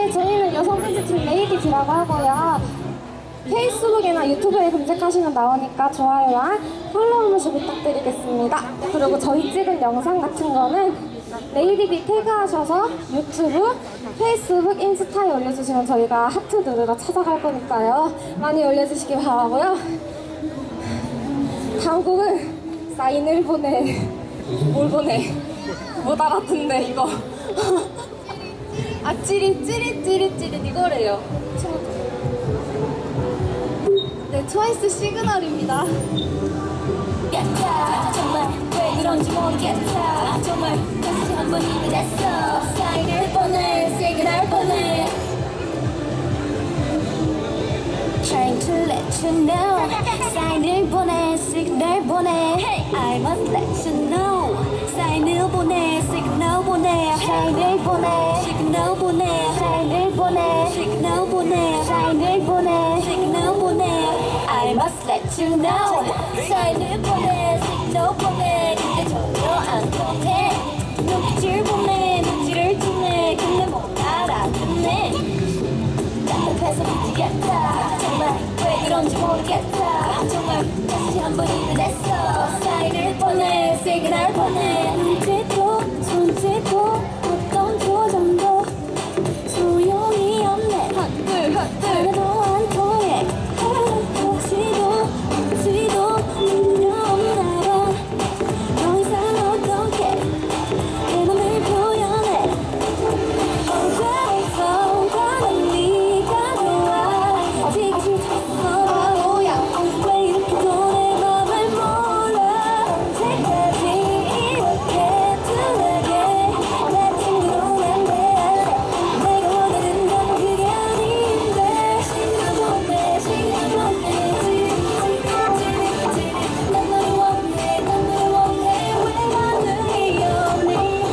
네, 저희는 여성 댄스팀 레이디즈라고 하고요. 페이스북이나 유튜브에 검색하시면 나오니까 좋아요와 팔로우 한 번씩 부탁드리겠습니다. 그리고 저희 찍은 영상 같은 거는 레이디비 태그하셔서 유튜브, 페이스북, 인스타에 올려주시면 저희가 하트 누르러 찾아갈 거니까요. 많이 올려주시기 바라고요. 다음 곡은 사인을 보내. 뭘 보내? 못 알아듣는데 이거. 아, 찌릿 이거래요. 네, 트와이스 시그널입니다. 정말 왜 그런지 모르겠다. 정말 다시 한번 이미 됐어. 사인을 보내, 시그널 보내. Trying to let you know. 사인을 보내, 시그널 보내. I must let you know. 사인을 보내, 시그널 보내. 사인을 보내, 시그널 보내. 사인을 보내, 시그널 보내. 사인을 보내, 시그널 보내. I must let you know. 사인을 보내, 시그널 보내. 근데 전혀 안 통해. 눈빛을 보내, 눈치를 주네. 근데 못 알아듣네. 답답해서 미치겠다. 정말 왜 그런지 모르겠다. 정말 다시 한번 이미 됐어. 사인을 보내, 시그널 보내. 눈짓도 손짓도 어떤 표정도 소용이 없네. 하나도 안 통해. 혹시도 눈이 없나 봐. 더 이상 어떻게 내 맘을 표현해. 언제부터 나는 네가 좋아. 지기 싫었어 바보야. 왜 이렇게도 내 맘을 몰라. 언제까지 이렇게 둔하게 내 친구로 난 돼야 돼. 내가 원하는 건 그게 아닌데. 시간 보내, 시간 보내. 난 너를 원해, 난 너를 원해. 왜 반응이 없니?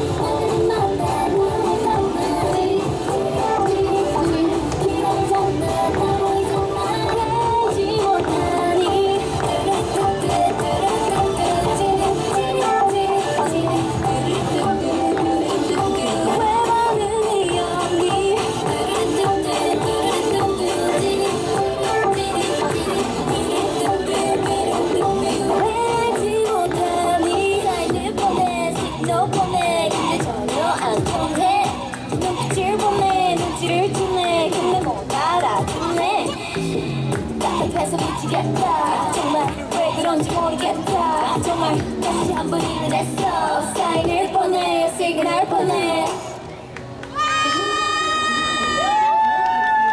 눈빛을 보내, 눈치를 주네. 근데 못 알아듣네. 답답해서 미치겠다. 정말 왜 그런지 모르겠다. 정말 다시 한번 이미 됐어. 사인을 보내, 시그널 보내.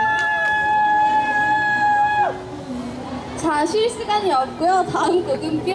자, 쉴 시간이 없고요. 다음 곡은 뿅.